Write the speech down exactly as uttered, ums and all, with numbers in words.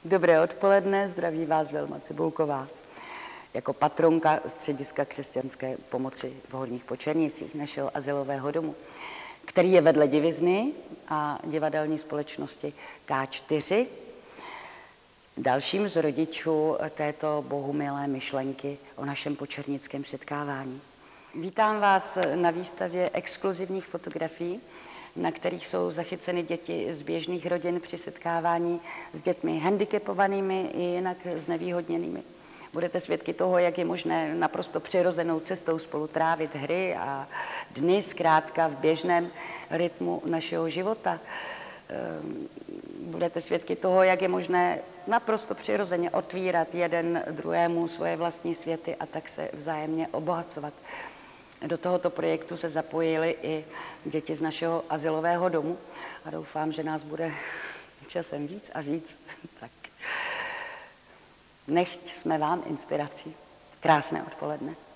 Dobré odpoledne, zdraví vás Vilma Cibulková. Jako patronka Střediska křesťanské pomoci v Horních Počernicích, našeho azylového domu, který je vedle divizny a divadelní společnosti K čtyři, dalším z rodičů této bohumilé myšlenky o našem počernickém setkávání. Vítám vás na výstavě exkluzivních fotografií, na kterých jsou zachyceny děti z běžných rodin při setkávání s dětmi handicapovanými i jinak znevýhodněnými. Budete svědky toho, jak je možné naprosto přirozenou cestou spolu trávit hry a dny zkrátka v běžném rytmu našeho života. Budete svědky toho, jak je možné naprosto přirozeně otvírat jeden druhému svoje vlastní světy a tak se vzájemně obohacovat. Do tohoto projektu se zapojili i děti z našeho azylového domu a doufám, že nás bude časem víc a víc. Tak nechť jsme vám inspirací. Krásné odpoledne.